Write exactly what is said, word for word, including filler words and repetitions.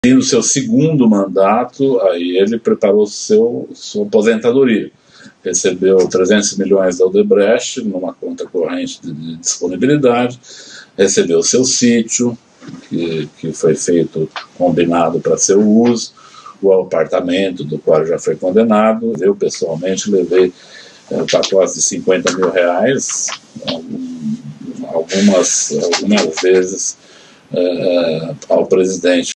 E no seu segundo mandato, aí ele preparou seu, sua aposentadoria. Recebeu trezentos milhões da Odebrecht numa conta corrente de disponibilidade, recebeu seu sítio, que, que foi feito, combinado para seu uso, o apartamento do qual já foi condenado. Eu, pessoalmente, levei é, pacotes de cinquenta mil reais, algumas, algumas vezes, é, ao presidente.